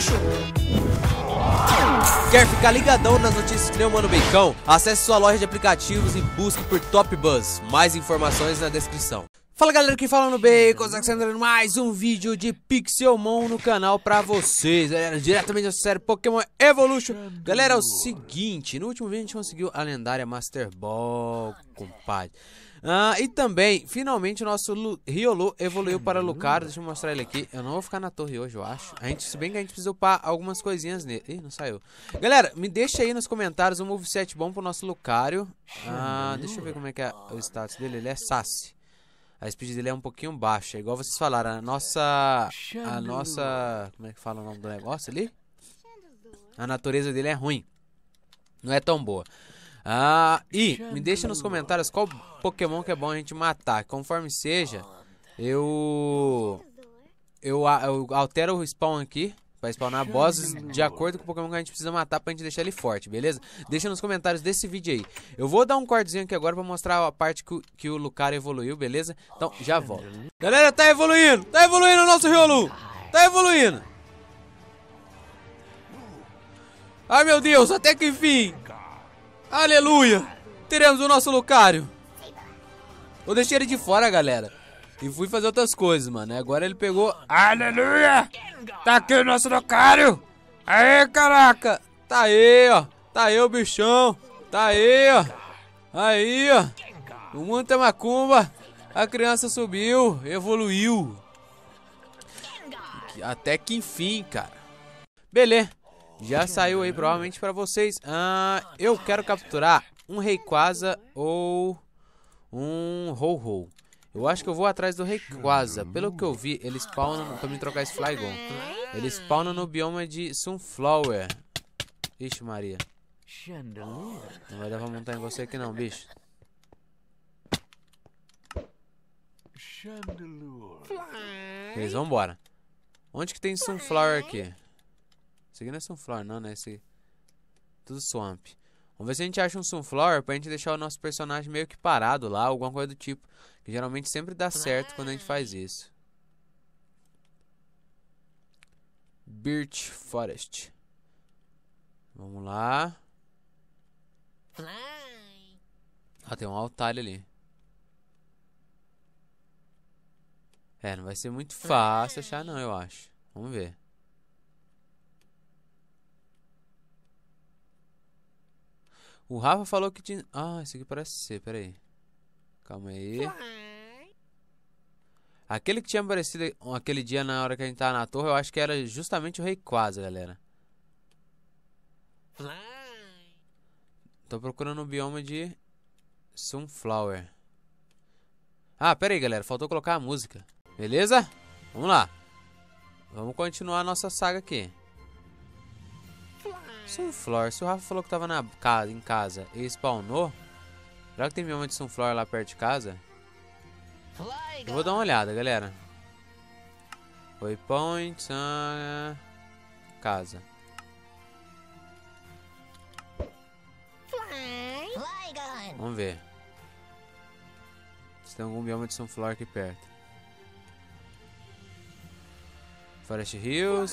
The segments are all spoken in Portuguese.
Quer ficar ligadão nas notícias que nem o Mano Beicão? Acesse sua loja de aplicativos e busque por Top Buzz. Mais informações na descrição. Fala galera, aqui falando Bacon, mais um vídeo de Pixelmon no canal pra vocês, galera, diretamente da série Pokémon Evolution. Galera, é o seguinte, no último vídeo a gente conseguiu a lendária Master Ball, compadre. E também, finalmente, o nosso Riolu evoluiu para Lucario. Deixa eu mostrar ele aqui. Eu não vou ficar na torre hoje, eu acho. Se bem que a gente precisa upar algumas coisinhas nele. Ih, não saiu. Galera, me deixa aí nos comentários um moveset bom pro nosso Lucario. Deixa eu ver como é que é o status dele. Ele é Sassy. A speed dele é um pouquinho baixa, igual vocês falaram. A nossa... Como é que fala o nome do negócio ali? A natureza dele é ruim. Não é tão boa. E me deixa nos comentários qual Pokémon que é bom a gente matar. Conforme seja, eu altero o spawn aqui pra spawnar bosses de acordo com o Pokémon que a gente precisa matar pra gente deixar ele forte, beleza? Deixa nos comentários desse vídeo aí. Eu vou dar um cortezinho aqui agora pra mostrar a parte que o Lucario evoluiu, beleza? Então já volto. Galera, tá evoluindo o nosso Riolu. Tá evoluindo. Ai meu Deus, até que enfim. Aleluia! Teremos o nosso Lucario. Eu deixei ele de fora, galera, e fui fazer outras coisas, mano. Agora ele pegou... Aleluia! Tá aqui o nosso Lucario! Aê, caraca! Tá aí, ó. Tá aí o bichão. Tá aí, ó. Aí, ó. O mundo tem macumba. A criança subiu, evoluiu. Até que enfim, cara. Beleza. Já saiu aí provavelmente pra vocês. Eu quero capturar um Rayquaza ou um Ho-Ho. Eu acho que eu vou atrás do Rayquaza. Pelo que eu vi, ele spawna... Pra me trocar esse Flygon, ele spawna no bioma de Sunflower. Ixi Maria, não vai dar pra montar em você aqui não, bicho. Eles vão embora. Onde que tem Sunflower aqui? Esse aqui não é Sunflower não, né? Esse... Tudo Swamp. Vamos ver se a gente acha um Sunflower pra gente deixar o nosso personagem meio que parado lá, alguma coisa do tipo. Que geralmente sempre dá certo quando a gente faz isso. Birch Forest. Vamos lá. Tem um Altaria ali. Não vai ser muito fácil achar não, eu acho. Vamos ver. O Rafa falou que tinha... esse aqui parece ser, peraí. Calma aí. Aquele que tinha aparecido aquele dia na hora que a gente tava na torre, eu acho que era justamente o Rayquaza, galera. Tô procurando um bioma de Sunflower. Pera aí, galera. Faltou colocar a música. Beleza? Vamos lá. Vamos continuar a nossa saga aqui. Sunflower, se o Rafa falou que tava em casa e spawnou, será que tem bioma de Sunflower lá perto de casa? Eu vou dar uma olhada, galera. Waypoint, casa. Vamos ver se tem algum bioma de Sunflower aqui perto. Forest Hills.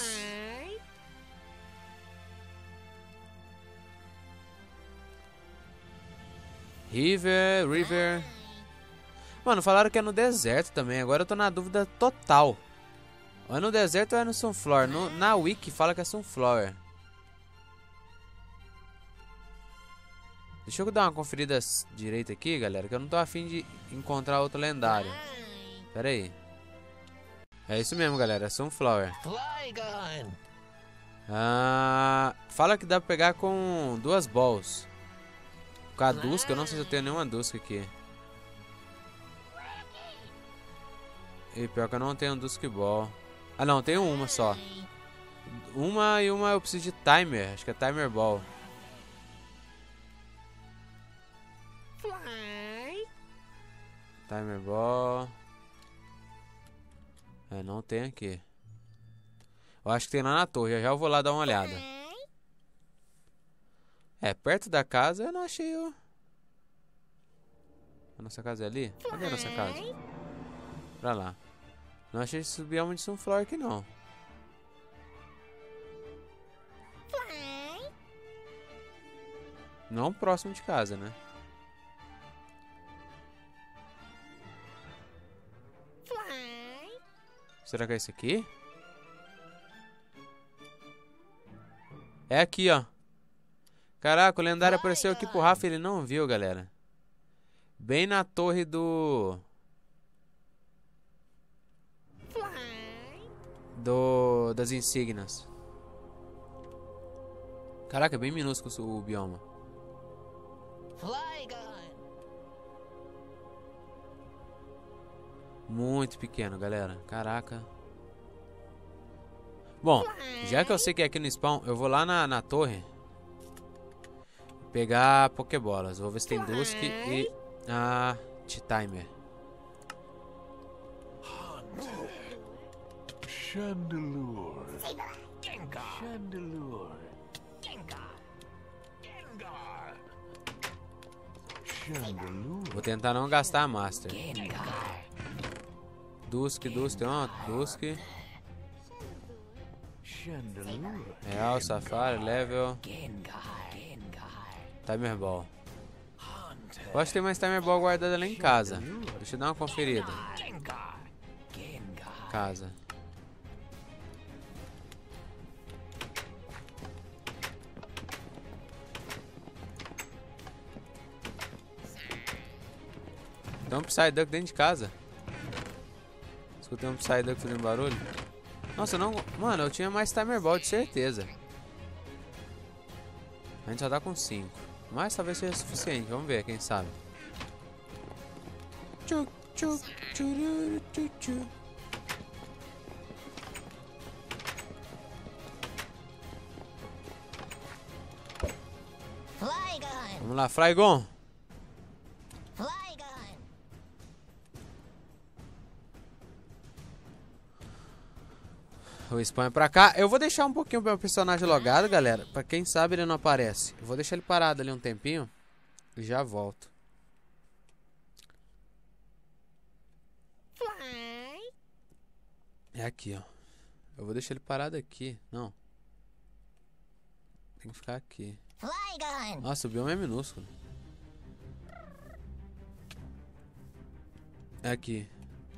River. Mano, falaram que é no deserto também. Agora eu tô na dúvida total. Ou é no deserto ou é no Sunflower? Na Wiki fala que é Sunflower. Deixa eu dar uma conferida direita aqui, galera, que eu não tô afim de encontrar outro lendário. Pera aí. É isso mesmo, galera. É Sunflower. Fala que dá pra pegar com 2 balls. Com a Dusk, eu não sei se eu tenho nenhuma Dusk aqui. E pior que eu não tenho Dusk Ball. Não, tenho uma só. Uma eu preciso de Timer. Acho que é Timer Ball. Timer Ball. Não tem aqui. Eu acho que tem lá na torre. Já eu vou lá dar uma olhada. Perto da casa eu não achei o... A nossa casa é ali? Cadê a nossa casa? Pra lá. Não achei esse bioma de Sunflower aqui não. Não próximo de casa, né? Será que é esse aqui? É aqui, ó. Caraca, o lendário apareceu aqui pro Rafa e ele não viu, galera. Bem na torre das insígnias. Caraca, é bem minúsculo o bioma. Muito pequeno, galera. Caraca. Bom, já que eu sei que é aqui no spawn, eu vou lá na torre pegar Pokébolas. Vou ver se tem Dusk e a T-Timer. Chandelure. Chandelure. Chandelure. Vou tentar não gastar a Master. Dusk, tem uma Dusk. Real, Safari, Level. Timer Ball. Eu acho que tem mais Timer Ball guardada lá em casa. Deixa eu dar uma conferida. Casa. Tem um Psyduck dentro de casa. Escutei um Psyduck fazendo barulho. Nossa, não... Mano, eu tinha mais Timer Ball, de certeza. A gente só tá com 5. Mas talvez seja suficiente. Vamos ver, quem sabe. Tchu, tchu, tchururu, tchu, tchu. Vamos lá, Flygon. O spawn é pra cá. Eu vou deixar um pouquinho o meu personagem logado, galera. Pra quem sabe ele não aparece. Eu vou deixar ele parado ali um tempinho. E já volto. É aqui, ó. Eu vou deixar ele parado aqui. Não. Tem que ficar aqui. Nossa, o bioma é minúsculo. É aqui.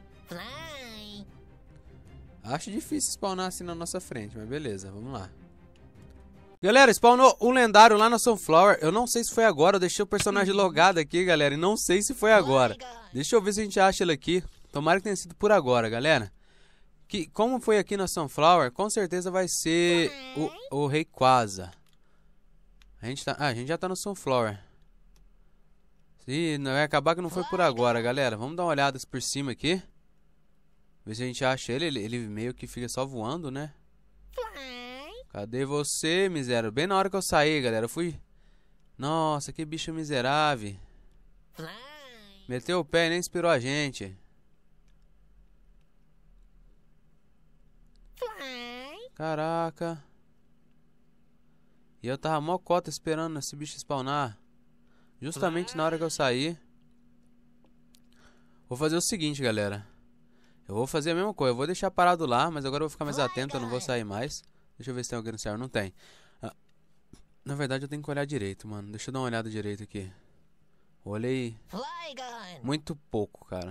Acho difícil spawnar assim na nossa frente, mas beleza, vamos lá. Galera, spawnou um lendário lá na Sunflower. Eu não sei se foi agora, eu deixei o personagem logado aqui, galera. E não sei se foi agora. Deixa eu ver se a gente acha ele aqui. Tomara que tenha sido por agora, galera. Como foi aqui na Sunflower, com certeza vai ser o Rayquaza. A gente já tá no Sunflower. Ih, vai acabar que não foi por agora, galera. Vamos dar uma olhada por cima aqui. Ver se a gente acha ele. Ele meio que fica só voando, né? Cadê você, miséria? Bem na hora que eu saí, galera. Eu fui... Nossa, que bicho miserável. Meteu o pé e nem inspirou a gente. Caraca. E eu tava mó cota esperando esse bicho spawnar. Justamente na hora que eu saí. Vou fazer o seguinte, galera. Eu vou fazer a mesma coisa. Eu vou deixar parado lá, mas agora eu vou ficar mais atento. Eu não vou sair mais. Deixa eu ver se tem alguém no server. Não tem. Na verdade eu tenho que olhar direito, mano. Deixa eu dar uma olhada direito aqui. Olhei muito pouco, cara.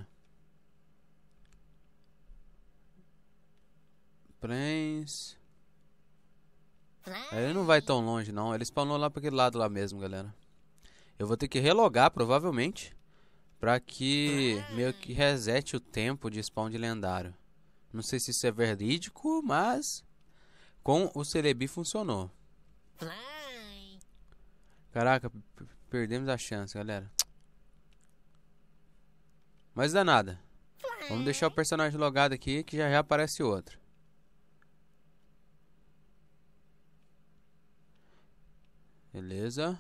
Prince. Ele não vai tão longe, não. Ele spawnou lá pra aquele lado lá mesmo, galera. Eu vou ter que relogar, provavelmente, pra que meio que resete o tempo de spawn de lendário. Não sei se isso é verídico, mas com o Celebi funcionou. Caraca, perdemos a chance, galera. Mas dá nada. Vamos deixar o personagem logado aqui, que já aparece outro. Beleza.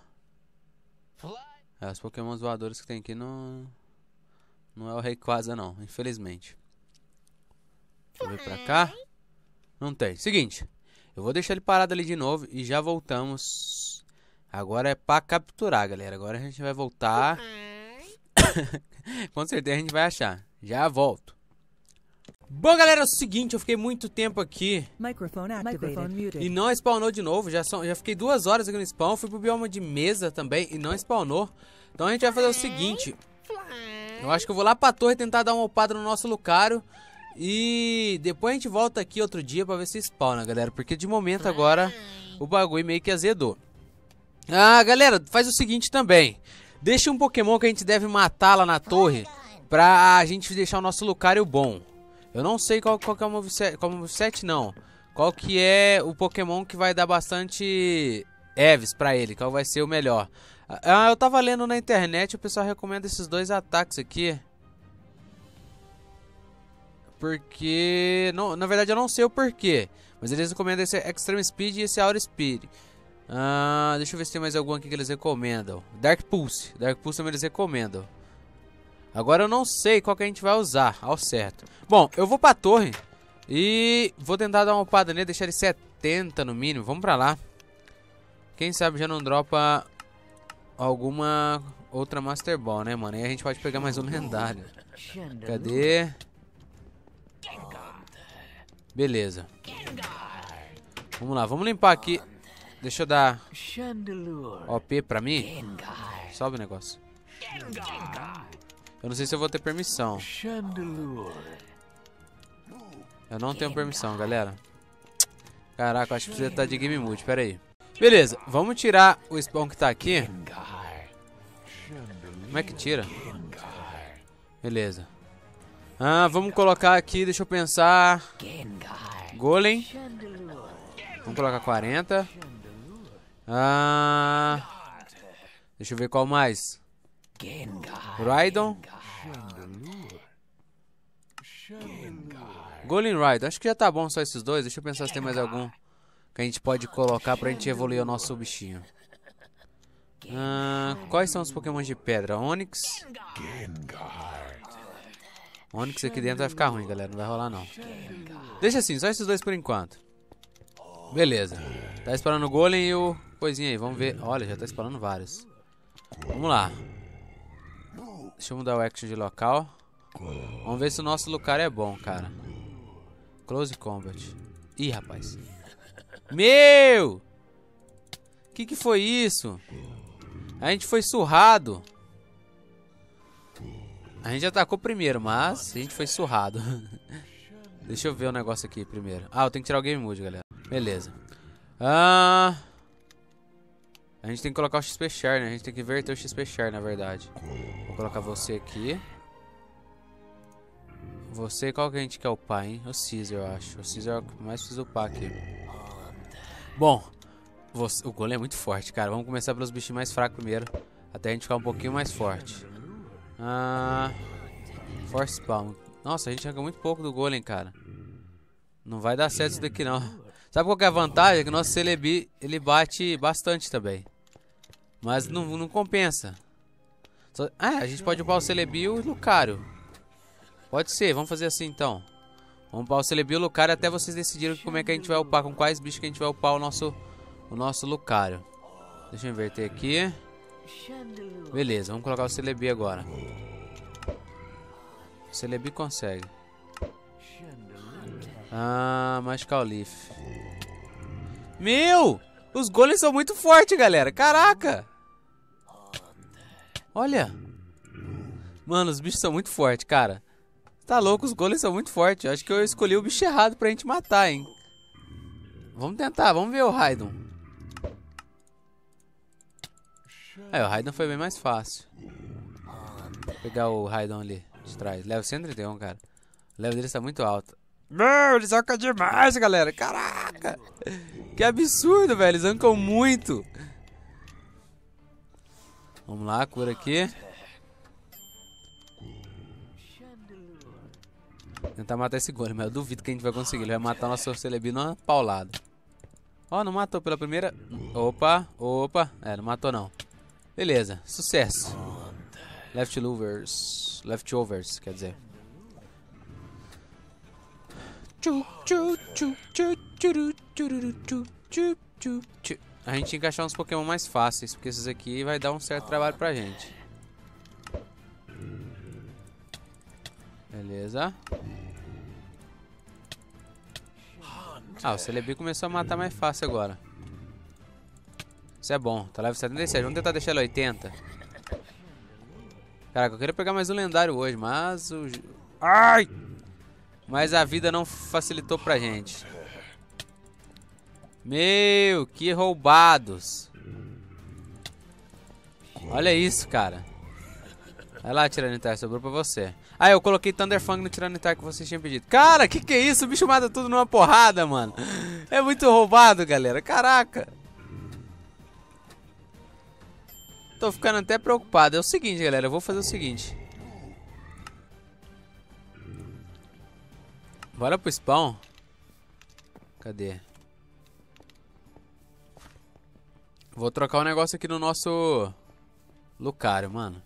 Os pokémons voadores que tem aqui não é o Rayquaza não, infelizmente. Deixa eu ver pra cá. Não tem. Seguinte, eu vou deixar ele parado ali de novo e já voltamos. Agora é pra capturar, galera. Agora a gente vai voltar. Com certeza a gente vai achar. Já volto. Bom, galera, é o seguinte, eu fiquei muito tempo aqui Microphone muted. e não spawnou de novo. Já fiquei 2 horas aqui no spawn, fui pro bioma de mesa também e não spawnou. Então a gente vai fazer o seguinte. Eu acho que eu vou lá pra torre tentar dar uma upada no nosso Lucario. E depois a gente volta aqui outro dia pra ver se spawna, galera. Porque de momento agora o bagulho meio que azedou. Ah, galera, faz o seguinte também. Deixa um Pokémon que a gente deve matar lá na torre pra gente deixar o nosso Lucario bom. Eu não sei qual que é o moveset, não. Qual que é o Pokémon que vai dar bastante Eves pra ele, qual vai ser o melhor. Ah, eu tava lendo na internet, o pessoal recomenda esses 2 ataques aqui. Porque, não, na verdade eu não sei o porquê. Mas eles recomendam esse Extreme Speed e esse Aura Speed. Deixa eu ver se tem mais algum aqui que eles recomendam. Dark Pulse também eles recomendam. Agora eu não sei qual que a gente vai usar ao certo. Bom, eu vou pra torre e vou tentar dar uma upada nele, deixar ele 70 no mínimo. Vamos pra lá. Quem sabe já não dropa alguma outra Master Ball, né, mano? E a gente pode pegar mais um lendário. Cadê? Beleza. Vamos lá, vamos limpar aqui. Deixa eu dar OP pra mim. Sobe o negócio. Eu não sei se eu vou ter permissão. Eu não tenho permissão, galera. Caraca, eu acho que precisa estar de Game Mode, pera aí. Beleza, vamos tirar o spawn que tá aqui. Como é que tira? Beleza. Vamos colocar aqui, deixa eu pensar. Golem. Vamos colocar 40. Deixa eu ver qual mais. Rhydon. Golem Rhydon. Acho que já tá bom só esses 2. Deixa eu pensar se tem mais algum que a gente pode colocar pra gente evoluir o nosso bichinho. Quais são os Pokémon de pedra? Onix. Onix aqui dentro vai ficar ruim, galera. Não vai rolar, não. Deixa assim, só esses 2 por enquanto. Beleza. Tá esperando o Golem e o coisinha aí. Vamos ver. Olha, já tá esperando vários. Vamos lá. Deixa eu mudar o action de local. Vamos ver se o nosso Lucario é bom, cara. Close Combat. Ih, rapaz. Meu! Que foi isso? A gente foi surrado. A gente atacou primeiro, mas a gente foi surrado. Deixa eu ver o negócio aqui primeiro. Eu tenho que tirar o Game Mode, galera. Beleza. A gente tem que colocar o XP Share, né? A gente tem que inverter o XP Share, na verdade. Vou colocar você aqui. Você, qual que a gente quer upar, hein? O Caesar, eu acho. O Caesar é o que mais precisa upar aqui. Bom, o Golem é muito forte, cara. Vamos começar pelos bichinhos mais fracos primeiro. Até a gente ficar um pouquinho mais forte. Force Spawn. Nossa, a gente arranca muito pouco do Golem, cara. Não vai dar certo isso daqui, não. Sabe qual que é a vantagem? É que o nosso Celebi, ele bate bastante também. Mas não compensa. A gente pode upar o Celebi e o Lucario. Pode ser, vamos fazer assim então. Vamos upar o Celebi e o Lucario até vocês decidirem como é que a gente vai upar. Com quais bichos que a gente vai upar o nosso Lucario. Deixa eu inverter aqui. Beleza, vamos colocar o Celebi agora. O Celebi consegue. Magical Leaf. Meu! Os golems são muito fortes, galera. Caraca! Olha! Mano, os bichos são muito fortes, cara. Tá louco, os golems são muito fortes. Eu acho que eu escolhi o bicho errado pra gente matar, hein. Vamos tentar, vamos ver o Rhydon. O Rhydon foi bem mais fácil. Vou pegar o Rhydon ali de trás. Level 131, cara. O level dele está muito alto. Meu, eles arrancam demais, galera. Caraca! Que absurdo, velho. Eles arrancam muito. Vamos lá, cura aqui. Tentar matar esse golem, mas eu duvido que a gente vai conseguir. Ele vai matar o nosso Celebi numa paulada. Não matou pela primeira. Opa. Não matou não. Beleza, sucesso. Leftovers, quer dizer. A gente tem que achar uns Pokémon mais fáceis, porque esses aqui vai dar um certo trabalho pra gente. Beleza. Ah, o Celebi começou a matar mais fácil agora. Isso é bom. Tá level 77. Vamos tentar deixar ele 80. Caraca, eu queria pegar mais um lendário hoje, mas o... Ai! Mas a vida não facilitou pra gente. Meu, que roubados. Olha isso, cara. Vai lá, Tiranitar, sobrou pra você. Ah, eu coloquei Thunderfang no Tiranitar que vocês tinham pedido. Cara, que é isso? O bicho mata tudo numa porrada, mano. É muito roubado, galera. Caraca. Tô ficando até preocupado. É o seguinte, galera. Eu vou fazer o seguinte. Bora pro spawn. Cadê? Vou trocar um negócio aqui no nosso Lucario, mano.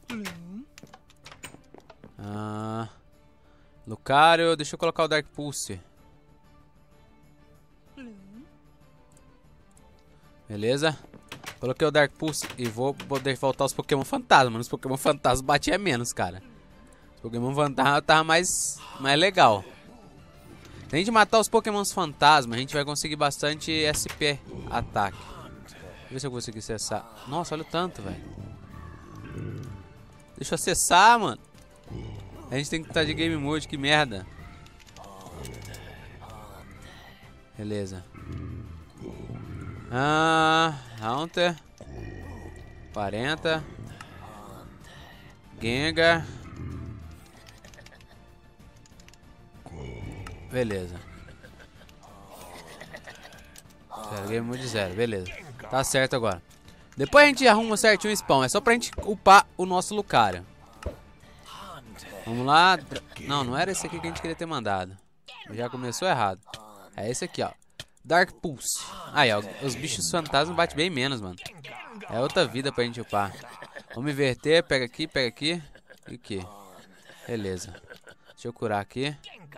Lucario, deixa eu colocar o Dark Pulse. Beleza? Coloquei o Dark Pulse e vou poder voltar os Pokémon Fantasma. Mano, os Pokémon Fantasma batia menos, cara. Os Pokémon Fantasma tava mais legal. Se a gente matar os Pokémon Fantasma, a gente vai conseguir bastante SP ataque. Deixa eu ver se eu consigo acessar. Nossa, olha o tanto, velho. Deixa eu acessar, mano. A gente tem que estar de Game Mode, que merda. Beleza. Haunter 40 Gengar. Beleza. Zero, Game Mode 0, beleza. Tá certo agora. Depois a gente arruma certinho o spawn. É só pra gente upar o nosso Lucario. Vamos lá. Não, não era esse aqui que a gente queria ter mandado. Já começou errado. É esse aqui, ó. Dark Pulse. Aí, ó. Os bichos fantasmas batem bem menos, mano. É outra vida pra gente upar. Vamos inverter. Pega aqui, pega aqui. E aqui. Beleza. Deixa eu curar aqui.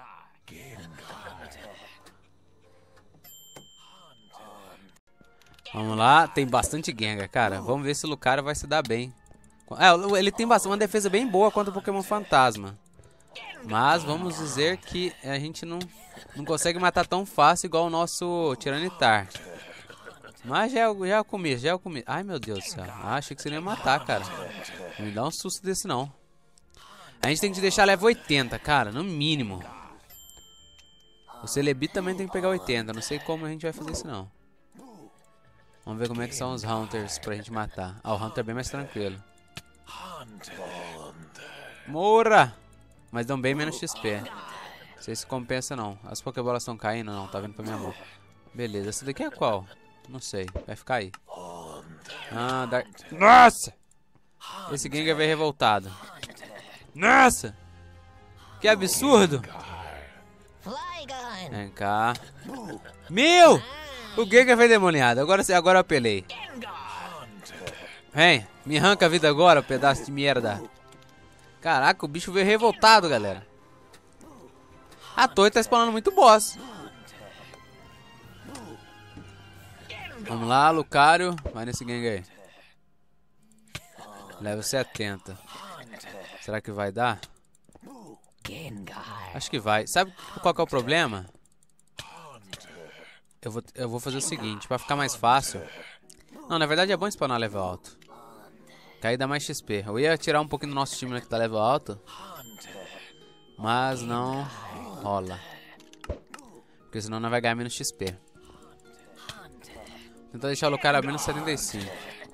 Vamos lá. Tem bastante Gengar, cara. Vamos ver se o Lucario vai se dar bem. Ele tem uma defesa bem boa contra o Pokémon Fantasma. Mas vamos dizer que a gente não consegue matar tão fácil igual o nosso Tiranitar. Mas já é o começo, já é o começo. Ai, meu Deus do céu. Achei que você não ia matar, cara. Não me dá um susto desse, não. A gente tem que deixar level 80, cara, no mínimo. O Celebi também tem que pegar 80. Não sei como a gente vai fazer isso, não. Vamos ver como é que são os Hunters pra gente matar. Ah, o Hunter é bem mais tranquilo. Morra! Mas dão bem menos XP. Não sei se compensa, não. As Pokébolas estão caindo, não. Tá vindo pra minha mão. Beleza, essa daqui é qual? Não sei. Vai ficar aí. Nossa! Esse Gengar veio revoltado. Nossa! Que absurdo! Vem cá. Meu! O Gengar veio demoniado. Agora eu apelei. Vem, me arranca a vida agora, pedaço de merda. Caraca, o bicho veio revoltado, galera. A torre tá spawnando muito boss. Vamos lá, Lucario. Vai nesse Gengar aí. Level 70. Será que vai dar? Acho que vai. Sabe qual que é o problema? Eu vou fazer o seguinte, pra ficar mais fácil. Não, na verdade é bom spawnar level alto. Que aí dá mais XP. Eu ia tirar um pouquinho do nosso time que tá level alto. Mas não rola. Porque senão não vai ganhar menos XP. Vou tentar deixar o Lucario a menos 75.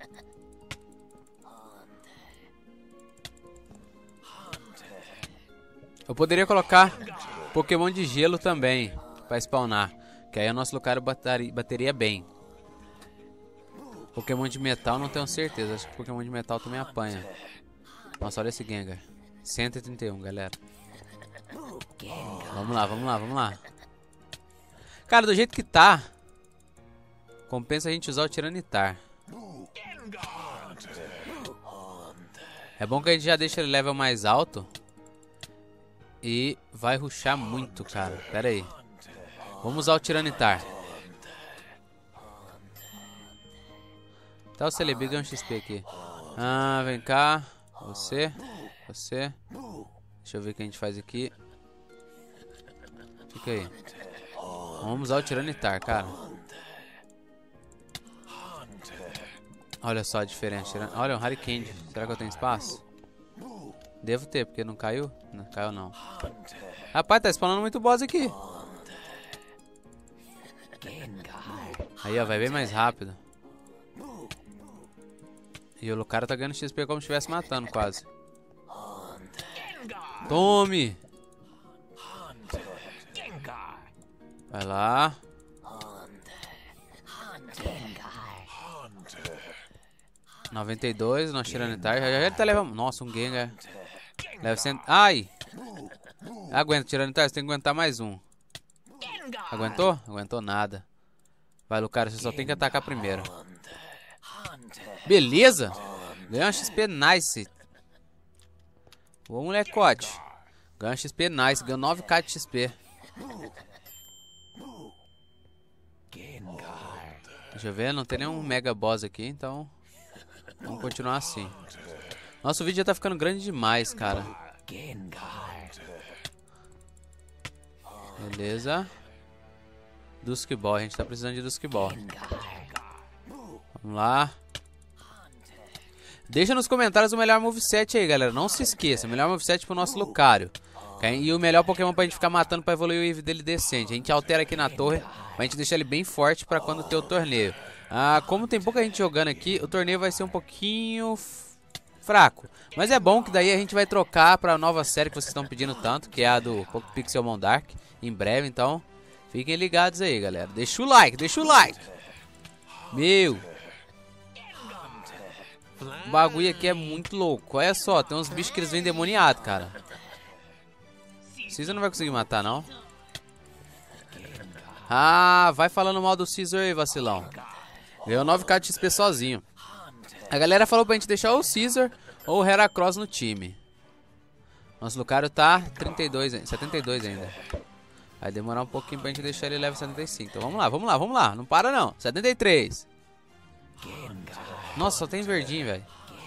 Eu poderia colocar Pokémon de gelo também pra spawnar. Que aí o nosso Lucario bateria bem. Pokémon de metal não tenho certeza. Acho que Pokémon de metal também apanha. Nossa, olha esse Gengar. 131, galera. Vamos lá, vamos lá, vamos lá. Cara, do jeito que tá, compensa a gente usar o Tiranitar. É bom que a gente já deixa ele level mais alto. E vai rushar muito, cara. Pera aí. Vamos usar o Tiranitar. Tá, o Celebi ganha um XP aqui. Vem cá. Você. Deixa eu ver o que a gente faz aqui. Fica aí. Vamos usar o Tiranitar, cara. Olha só a diferença. Olha, um Harikand. Será que eu tenho espaço? Devo ter, porque não caiu? Não caiu, não. Rapaz, tá spawnando muito boss aqui. Aí, ó, vai bem mais rápido. E o cara tá ganhando XP como se estivesse matando, quase. Tome! Vai lá. R$ 92, nós Tiranitar. Já ele tá levando. Nossa, um Gengar. Leva 100. Ai! Aguenta, Tiranitar, você tem que aguentar mais um. Aguentou? Aguentou nada. Vai, Lucario, você só tem que atacar primeiro. Beleza! Ganhou um XP nice. Ô, molecote. Ganhou um XP nice. Ganhou 9k de XP. Deixa eu ver, não tem nenhum mega boss aqui, então vamos continuar assim. Nosso vídeo já tá ficando grande demais, cara. Beleza. Dusk Ball, a gente tá precisando de Dusk Ball. Vamos lá. Deixa nos comentários o melhor moveset aí, galera. Não se esqueça, o melhor moveset pro nosso Lucario. E o melhor Pokémon pra gente ficar matando pra evoluir o EV dele decente. A gente altera aqui na torre pra gente deixar ele bem forte pra quando ter o torneio. Como tem pouca gente jogando aqui, o torneio vai ser um pouquinho fraco. Mas é bom que daí a gente vai trocar pra nova série que vocês estão pedindo tanto, que é a do Pixelmon Dark, em breve. Então, fiquem ligados aí, galera. Deixa o like, deixa o like. Meu, o bagulho aqui é muito louco. Olha só, tem uns bichos que eles vêm demoniados, cara. Caesar não vai conseguir matar, não. Vai falando mal do Caesar aí, vacilão. Ganhou 9k de XP sozinho. A galera falou pra gente deixar o Caesar ou o Heracross no time. Nosso Lucario tá 72 ainda. Vai demorar um pouquinho pra gente deixar ele level 75. Então vamos lá, vamos lá, vamos lá. Não para não. 73. Nossa, só tem verdinho, velho.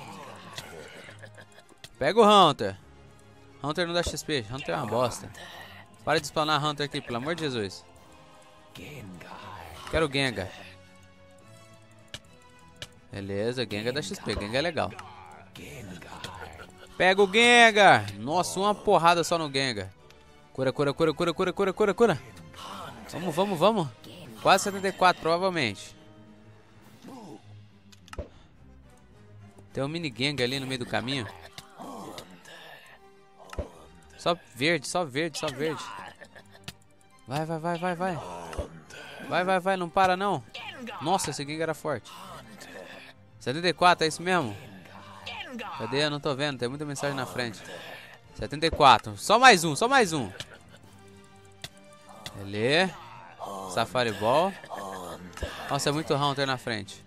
Pega o Hunter. Hunter não dá XP. Hunter é uma bosta. Para de spawnar Hunter aqui, pelo amor de Jesus. Quero o Gengar. Beleza, Gengar dá XP. Gengar é legal. Pega o Gengar. Nossa, uma porrada só no Gengar. Cura, cura, cura, cura, cura, cura, cura, cura. Vamos, vamos, vamos. Quase 74, provavelmente. Tem um mini Gengar ali no meio do caminho. Só verde, só verde, só verde. Vai, vai, vai, vai, vai. Vai, vai, vai, não para não. Nossa, esse Gengar era forte. 74, é isso mesmo? Cadê? Eu não tô vendo, tem muita mensagem na frente. 74, só mais um, só mais um. Beleza. Safari Ball. Nossa, é muito Hunter na frente.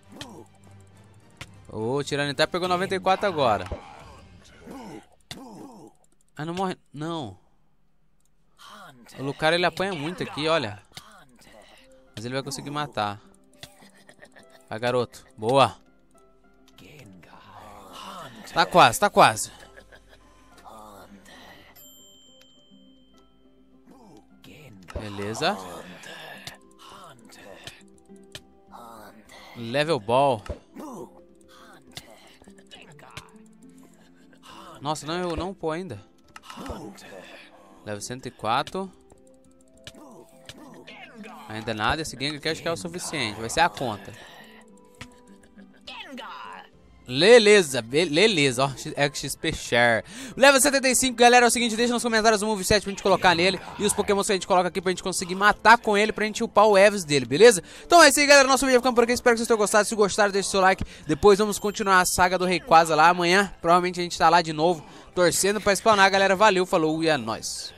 O Tiranitar pegou 94 agora. Não morre. Não. O Lucario ele apanha muito aqui, olha. Mas ele vai conseguir matar. Vai, garoto. Boa. Tá quase, tá quase. Beleza. Level Ball. Nossa, não, eu não pô ainda. Level 104. Ainda nada, esse Gengar aqui acho que é o suficiente. Vai ser a conta. Beleza, beleza, ó, XP Share. Level 75, galera, é o seguinte, deixa nos comentários o moveset pra gente colocar nele e os Pokémon que a gente coloca aqui pra gente conseguir matar com ele, pra gente upar o Eves dele, beleza? Então é isso aí, galera, nosso vídeo vai ficando por aqui, espero que vocês tenham gostado. Se gostaram, deixa o seu like, depois vamos continuar a saga do Rayquaza lá amanhã. Provavelmente a gente tá lá de novo, torcendo pra spawnar, galera, valeu, falou e é nóis.